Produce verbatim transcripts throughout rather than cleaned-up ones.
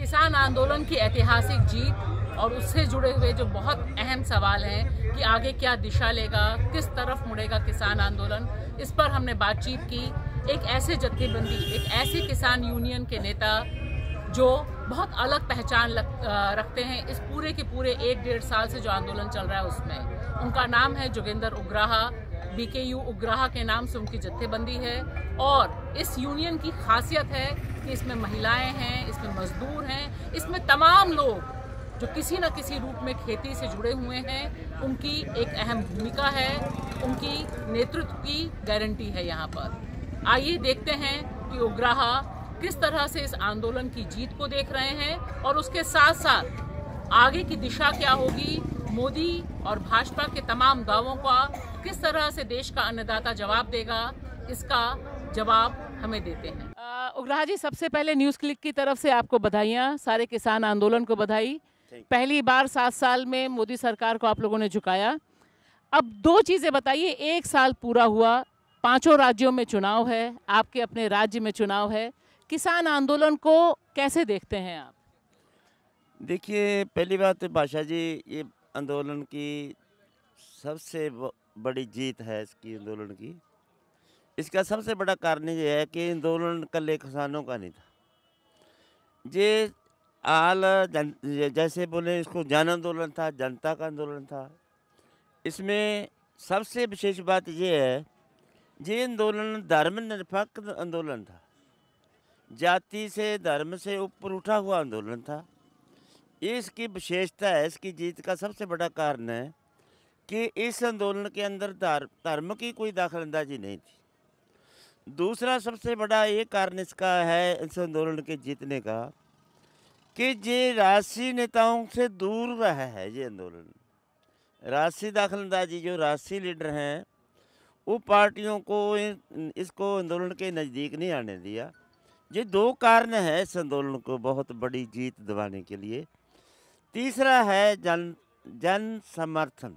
किसान आंदोलन की ऐतिहासिक जीत और उससे जुड़े हुए जो बहुत अहम सवाल हैं कि आगे क्या दिशा लेगा, किस तरफ मुड़ेगा किसान आंदोलन, इस पर हमने बातचीत की। एक ऐसे जत्थेबंदी, एक ऐसे किसान यूनियन के नेता जो बहुत अलग पहचान लग, रखते हैं इस पूरे के पूरे एक डेढ़ साल से जो आंदोलन चल रहा है उसमें। उनका नाम है जोगेंद्र उग्राहा। बीकेयू उग्राहा के नाम से उनकी जत्थेबंदी है और इस यूनियन की खासियत है कि इसमें महिलाएं हैं, इसमें मजदूर हैं, इसमें तमाम लोग जो किसी न किसी रूप में खेती से जुड़े हुए हैं, उनकी एक अहम भूमिका है, उनकी नेतृत्व की गारंटी है यहाँ पर। आइए देखते हैं कि उग्राहा किस तरह से इस आंदोलन की जीत को देख रहे हैं और उसके साथ साथ आगे की दिशा क्या होगी, मोदी और भाजपा के तमाम दावों का किस तरह से देश का अन्नदाता जवाब देगा, इसका जवाब हमें देते हैं। उग्राहा जी, सबसे पहले न्यूज़ क्लिक की तरफ से आपको बधाइयाँ, सारे किसान आंदोलन को बधाई। पहली बार सात साल में मोदी सरकार को आप लोगों ने झुकाया। अब दो चीज़ें बताइए, एक साल पूरा हुआ, पांचों राज्यों में चुनाव है, आपके अपने राज्य में चुनाव है, किसान आंदोलन को कैसे देखते हैं आप? देखिए, पहली बात तो बादशाह जी, ये आंदोलन की सबसे बड़ी जीत है इसकी आंदोलन की। इसका सबसे बड़ा कारण ये है कि आंदोलन कल किसानों का नहीं था। ये आल जन जैसे बोले इसको जन आंदोलन था, जनता का आंदोलन था। इसमें सबसे विशेष बात ये है, ये आंदोलन धर्मनिरपेक्ष आंदोलन था, जाति से धर्म से ऊपर उठा हुआ आंदोलन था। ये इसकी विशेषता है, इसकी जीत का सबसे बड़ा कारण है कि इस आंदोलन के अंदर धर्म की कोई दखलंदाजी नहीं थी। दूसरा सबसे बड़ा ये कारण इसका है इस आंदोलन के जीतने का कि ये राष्ट्रीय नेताओं से दूर रहा है। ये आंदोलन राष्ट्रीय दखलंदाजी, जो राष्ट्रीय लीडर हैं वो पार्टियों को इसको आंदोलन के नज़दीक नहीं आने दिया। ये दो कारण है इस आंदोलन को बहुत बड़ी जीत दिलाने के लिए। तीसरा है जन जन समर्थन,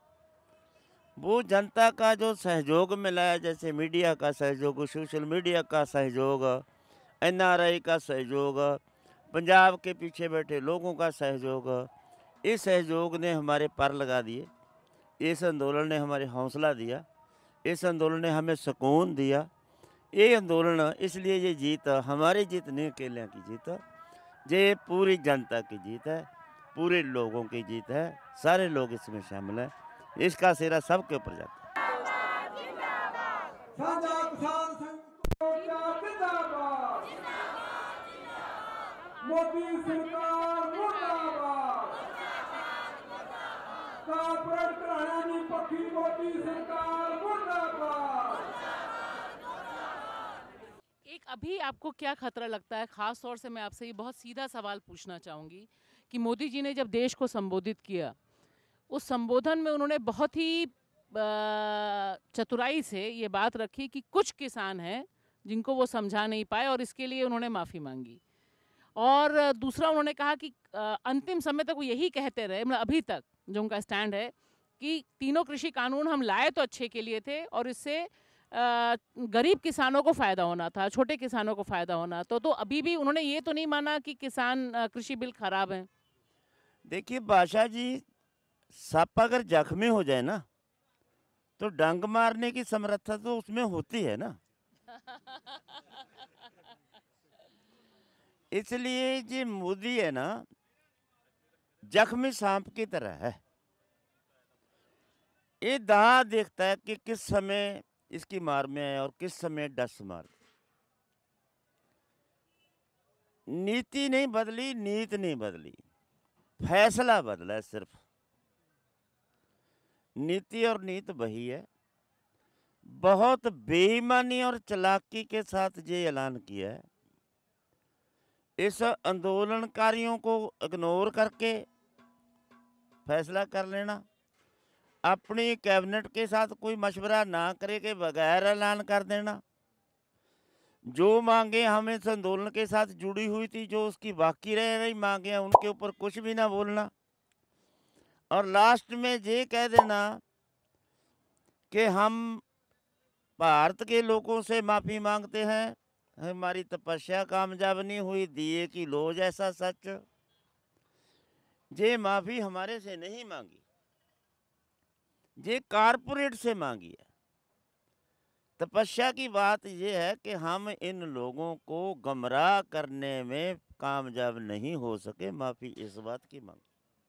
वो जनता का जो सहयोग मिला है, जैसे मीडिया का सहयोग, सोशल मीडिया का सहयोग, एनआरआई का सहयोग, पंजाब के पीछे बैठे लोगों का सहयोग, इस सहयोग ने हमारे पर लगा दिए। इस आंदोलन ने हमारे हौसला दिया, इस आंदोलन ने हमें सुकून दिया। ये आंदोलन इसलिए ये जीत हमारी जीत नहीं, अकेले की जीत, ये पूरी जनता की जीत है, पूरे लोगों की जीत है, सारे लोग इसमें शामिल हैं। इसका सिरा सबके ऊपर जाता है। मोदी सरकार मुर्दाबाद, कारपोरेट घराने की पक्की मोदी सरकार मुर्दाबाद। एक अभी आपको क्या खतरा लगता है, खास तौर से मैं आपसे ये बहुत सीधा सवाल पूछना चाहूँगी कि मोदी जी ने जब देश को संबोधित किया, उस संबोधन में उन्होंने बहुत ही चतुराई से ये बात रखी कि कुछ किसान हैं जिनको वो समझा नहीं पाए और इसके लिए उन्होंने माफ़ी मांगी। और दूसरा उन्होंने कहा कि अंतिम समय तक वो यही कहते रहे, मतलब अभी तक जो उनका स्टैंड है कि तीनों कृषि कानून हम लाए तो अच्छे के लिए थे और इससे गरीब किसानों को फ़ायदा होना था, छोटे किसानों को फ़ायदा होना तो तो अभी भी उन्होंने ये तो नहीं माना कि किसान कृषि बिल खराब है। देखिए बादशाह जी, सांप अगर जख्मी हो जाए ना तो डंक मारने की समर्था तो उसमें होती है ना। इसलिए ये मोदी है ना, जख्मी सांप की तरह है। ये दाह देखता है कि किस समय इसकी मार में है और किस समय डस मार। नीति नहीं बदली, नीति नहीं बदली, फैसला बदला है सिर्फ। नीति और नीति वही है। बहुत बेईमानी और चालाकी के साथ ये ऐलान किया है। इस आंदोलनकारियों को इग्नोर करके फैसला कर लेना, अपनी कैबिनेट के साथ कोई मशवरा ना करे के बगैर ऐलान कर देना, जो मांगे हम इस आंदोलन के साथ जुड़ी हुई थी, जो उसकी बाकी रह रही मांगे, उनके ऊपर कुछ भी ना बोलना, और लास्ट में ये कह देना कि हम भारत के लोगों से माफ़ी मांगते हैं हमारी तपस्या कामयाब नहीं हुई, दिए की लो जैसा सच, जे माफ़ी हमारे से नहीं मांगी, जे कारपोरेट से मांगी है। तपस्या की बात यह है कि हम इन लोगों को गमराह करने में कामयाब नहीं हो सके, माफ़ी इस बात की मांगी।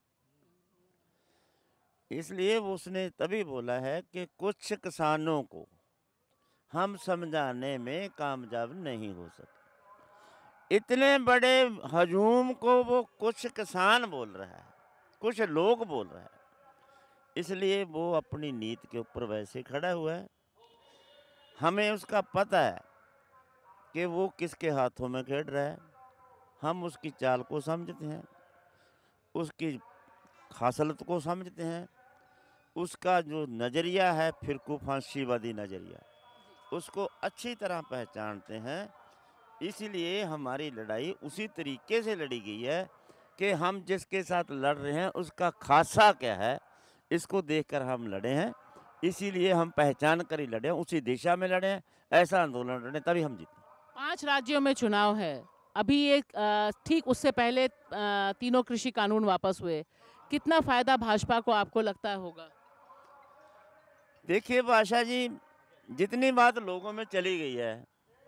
इसलिए वो उसने तभी बोला है कि कुछ किसानों को हम समझाने में कामयाब नहीं हो सके। इतने बड़े हजूम को वो कुछ किसान बोल रहा है, कुछ लोग बोल रहा है, इसलिए वो अपनी नीति के ऊपर वैसे खड़ा हुआ है। हमें उसका पता है कि वो किसके हाथों में खेल रहा है, हम उसकी चाल को समझते हैं, उसकी खासलत को समझते हैं, उसका जो नज़रिया है फिरकू फांसीवादी नज़रिया, उसको अच्छी तरह पहचानते हैं। इसलिए हमारी लड़ाई उसी तरीके से लड़ी गई है कि हम जिसके साथ लड़ रहे हैं उसका खासा क्या है, इसको देखकर हम लड़े हैं। इसीलिए हम पहचान कर ही लड़े हैं, उसी दिशा में लड़े हैं, ऐसा आंदोलन लड़े तभी हम जीते। पांच राज्यों में चुनाव है अभी, एक अ, ठीक उससे पहले अ, तीनों कृषि कानून वापस हुए। कितना फायदा भाजपा को आपको लगता होगा? देखिए बादशाह जी, जितनी बात लोगों में चली गई है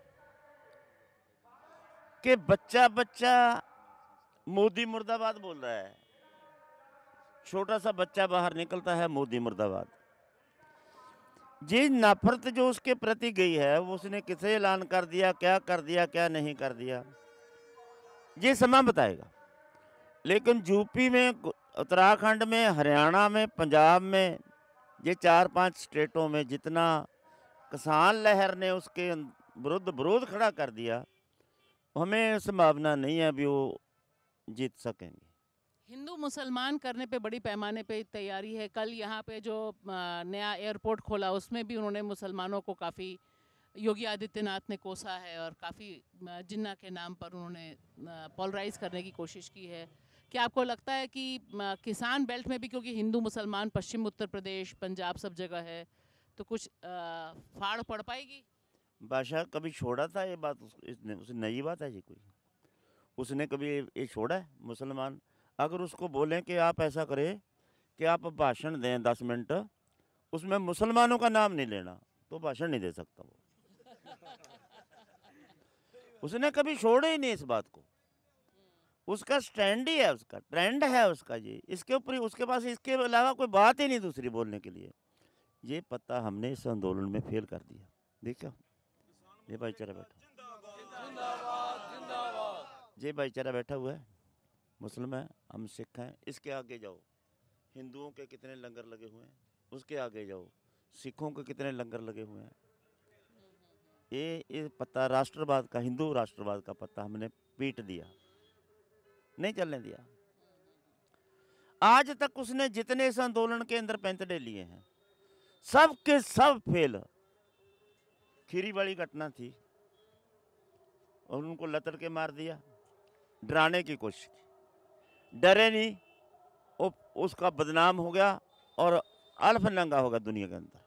कि बच्चा बच्चा मोदी मुर्दाबाद बोल रहा है, छोटा सा बच्चा बाहर निकलता है मोदी मुर्दाबाद। जी नफरत जो उसके प्रति गई है वो उसने किसे ऐलान कर दिया, क्या कर दिया, क्या नहीं कर दिया, ये समय बताएगा। लेकिन यूपी में, उत्तराखंड में, हरियाणा में, पंजाब में, ये चार पांच स्टेटों में जितना किसान लहर ने उसके विरुद्ध विरोध खड़ा कर दिया, हमें संभावना नहीं है अभी वो जीत सकेंगे। हिंदू मुसलमान करने पे बड़ी पैमाने पे तैयारी है। कल यहाँ पे जो अ, नया एयरपोर्ट खोला उसमें भी उन्होंने मुसलमानों को काफ़ी, योगी आदित्यनाथ ने कोसा है और काफ़ी जिन्ना के नाम पर उन्होंने पोलराइज करने की कोशिश की है। क्या आपको लगता है कि अ, किसान बेल्ट में भी, क्योंकि हिंदू मुसलमान पश्चिम उत्तर प्रदेश पंजाब सब जगह है, तो कुछ अ, फाड़ पड़ पाएगी? बादशाह कभी छोड़ा था ये बात उस, इसने उसे नई बात है जी कोई? उसने कभी ये ये छोड़ा है? मुसलमान अगर उसको बोलें कि आप ऐसा करें कि आप भाषण दें दस मिनट, उसमें मुसलमानों का नाम नहीं लेना, तो भाषण नहीं दे सकता वो। उसने कभी छोड़े ही नहीं इस बात को, उसका स्टैंड ही है, उसका ट्रेंड है उसका जी, इसके ऊपर ही, उसके पास इसके अलावा कोई बात ही नहीं दूसरी बोलने के लिए। ये पता हमने इस आंदोलन में फेल कर दिया। देखो ये भाईचारा बैठा, ये भाईचारा बैठा हुआ है, मुस्लिम है, हम सिख हैं, इसके आगे जाओ हिंदुओं के कितने लंगर लगे हुए हैं, उसके आगे जाओ सिखों के कितने लंगर लगे हुए हैं। ये ये पता राष्ट्रवाद का, हिंदू राष्ट्रवाद का पता हमने पीट दिया, नहीं चलने दिया। आज तक उसने जितने इस आंदोलन के अंदर पैंतड़े लिए हैं सब के सब फेल। खीरी वाली घटना थी और उनको लतड़ के मार दिया, डराने की कोशिश की, डरे नहीं, वो उसका बदनाम हो गया और अल्फ नंगा होगा दुनिया के अंदर।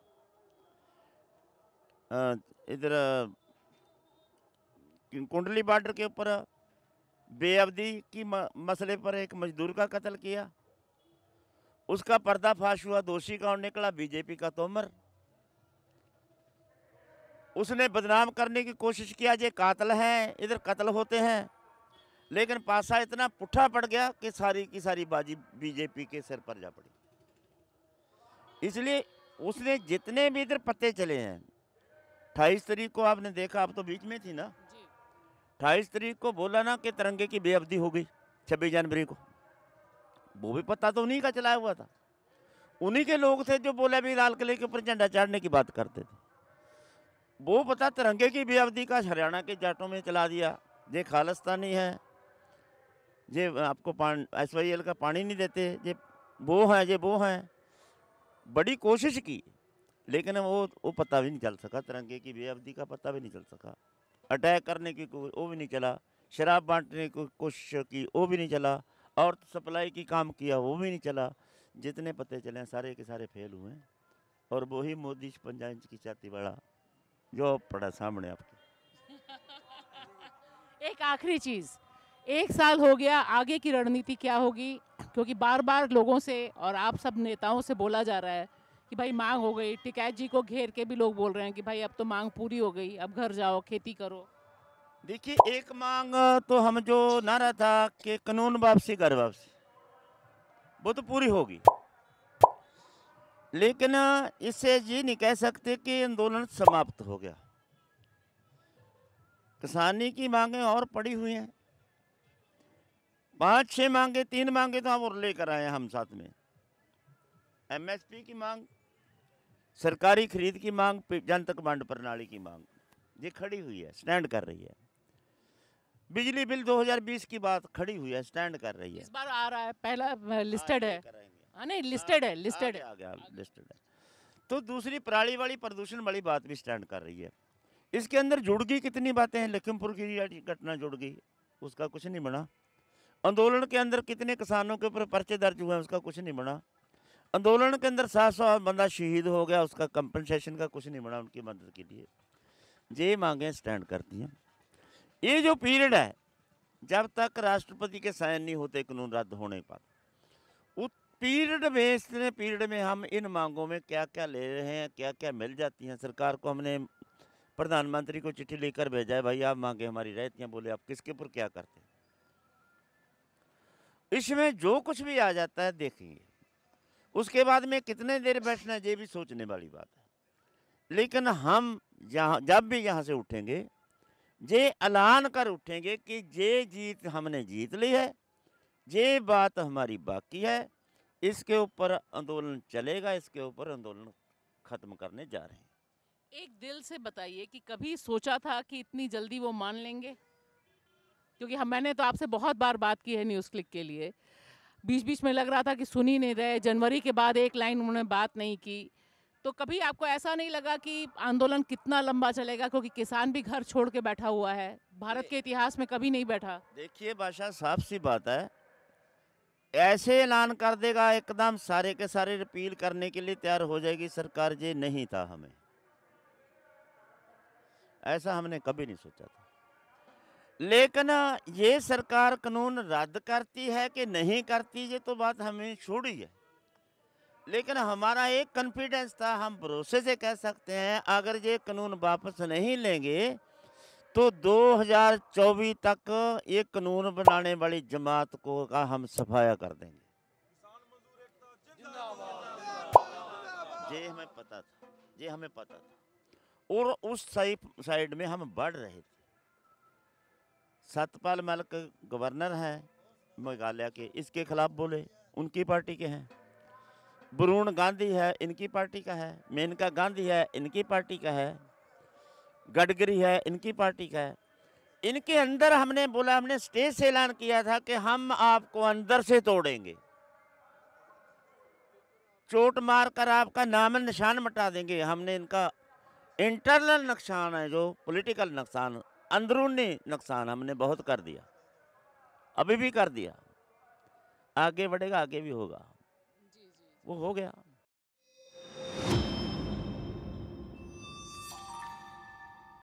इधर कुंडली बॉर्डर के ऊपर बेअब्दी की मसले पर एक मजदूर का कत्ल किया, उसका पर्दाफाश हुआ, दोषी कौन निकला? बीजेपी का तोमर। उसने बदनाम करने की कोशिश किया, ये कातिल हैं, इधर कत्ल होते हैं, लेकिन पासा इतना पुट्ठा पड़ गया कि सारी की सारी बाजी बीजेपी के सिर पर जा पड़ी। इसलिए उसने जितने भी इधर पत्ते चले हैं, अट्ठाईस तारीख को आपने देखा, आप तो बीच में थी ना, अट्ठाईस तारीख को बोला ना कि तिरंगे की बेअब्दी हो गई, छब्बीस जनवरी को, वो भी पता तो उन्हीं का चलाया हुआ था, उन्हीं के लोग थे जो बोले भी लाल किले के ऊपर झंडा चढ़ने की बात करते थे। वो पता तिरंगे की बेअब्दी का हरियाणा के जाटों में चला दिया, ये खालिस्तानी है, ये आपको एस वाई एल का पानी नहीं देते, ये वो हैं, ये वो हैं। बड़ी कोशिश की लेकिन वो वो पता भी नहीं चल सका, तिरंगे की बेअब्दी का पता भी नहीं चल सका। अटैक करने की वो भी नहीं चला, शराब बांटने की कोशिश की वो भी नहीं चला, और सप्लाई की काम किया वो भी नहीं चला। जितने पते चले सारे के सारे फेल हुए, और वही मोदी पंजा इंच की छाती वाला जो पड़ा सामने आपके। एक आखिरी चीज़, एक साल हो गया, आगे की रणनीति क्या होगी? क्योंकि बार बार लोगों से और आप सब नेताओं से बोला जा रहा है कि भाई मांग हो गई। टिकैत जी को घेर के भी लोग बोल रहे हैं कि भाई अब तो मांग पूरी हो गई, अब घर जाओ, खेती करो। देखिए, एक मांग तो हम जो नारा था कि कानून वापसी घर वापसी, वो तो पूरी होगी, लेकिन इससे ये नहीं कह सकते कि आंदोलन समाप्त हो गया। किसानी की मांगें और पड़ी हुई हैं, पांच छह मांगे, तीन मांगे तो हम और लेकर आए हैं हम साथ में। एमएसपी की मांग, सरकारी खरीद की मांग, जनतक वंड प्रणाली की मांग, ये खड़ी हुई है, स्टैंड कर रही है। बिजली बिल दो हज़ार बीस की बात खड़ी हुई है, स्टैंड कर रही है। इस बार आ रहा है, पहला लिस्टेड है। हाँ नहीं, लिस्टेड है, लिस्टेड है, आ गया, लिस्टेड है। तो दूसरी पराली वाली प्रदूषण वाली बात भी स्टैंड कर रही है। इसके अंदर जुड़ गई कितनी बातें हैं। लखीमपुर की घटना जुड़ गई, उसका कुछ नहीं बना। आंदोलन के अंदर कितने किसानों के ऊपर पर्चे दर्ज हुए हैं, उसका कुछ नहीं बना। आंदोलन के अंदर सात सौ बंदा शहीद हो गया, उसका कंपनसेशन का कुछ नहीं बना उनकी मदद के लिए। ये मांगें स्टैंड करती हैं। ये जो पीरियड है, जब तक राष्ट्रपति के साइन नहीं होते कानून रद्द होने पर, उस पीरियड में, इतने पीरियड में हम इन मांगों में क्या क्या ले रहे हैं, क्या क्या मिल जाती हैं। सरकार को हमने प्रधानमंत्री को चिट्ठी लेकर भेजा है, भाई आप मांगे हमारी रहती हैं, बोले आप किसके ऊपर क्या करते हैं। इसमें जो कुछ भी आ जाता है देखेंगे, उसके बाद में कितने देर बैठना है ये भी सोचने वाली बात है। लेकिन हम जहाँ जब भी यहाँ से उठेंगे, ये ऐलान कर उठेंगे कि ये जीत हमने जीत ली है, ये बात हमारी बाकी है, इसके ऊपर आंदोलन चलेगा, इसके ऊपर आंदोलन खत्म करने जा रहे हैं। एक दिल से बताइए कि कभी सोचा था कि इतनी जल्दी वो मान लेंगे? क्योंकि हम मैंने तो आपसे बहुत बार बात की है न्यूज़ क्लिक के लिए, बीच बीच में लग रहा था कि सुन ही नहीं रहे। जनवरी के बाद एक लाइन उन्होंने बात नहीं की, तो कभी आपको ऐसा नहीं लगा कि आंदोलन कितना लंबा चलेगा? क्योंकि किसान भी घर छोड़ के बैठा हुआ है, भारत के इतिहास में कभी नहीं बैठा। देखिए बादशाह, साफ सी बात है, ऐसे ऐलान कर देगा एकदम सारे के सारे रिपील करने के लिए तैयार हो जाएगी सरकार, ये नहीं था हमें, ऐसा हमने कभी नहीं सोचा था। लेकिन ये सरकार कानून रद्द करती है कि नहीं करती, ये तो बात हमें छोड़ी है। लेकिन हमारा एक कॉन्फिडेंस था, हम भरोसे से कह सकते हैं अगर ये कानून वापस नहीं लेंगे तो दो हज़ार चौबीस तक ये कानून बनाने वाली जमात को का हम सफाया कर देंगे। ये हमें पता था, ये हमें पता था, और उस साइड में हम बढ़ रहे थे। सतपाल मलिक गवर्नर हैं मेघालय के, इसके खिलाफ बोले, उनकी पार्टी के हैं। वरुण गांधी है, इनकी पार्टी का है। मेनका गांधी है, इनकी पार्टी का है। गडकरी है, इनकी पार्टी का है। इनके अंदर हमने बोला, हमने स्टेज से ऐलान किया था कि हम आपको अंदर से तोड़ेंगे, चोट मार कर आपका नाम निशान मिटा देंगे। हमने इनका इंटरनल नुकसान है, जो पॉलिटिकल नुकसान, अंदरूनी नुकसान हमने बहुत कर दिया, अभी भी कर दिया, आगे बढ़ेगा, आगे भी होगा, वो हो गया।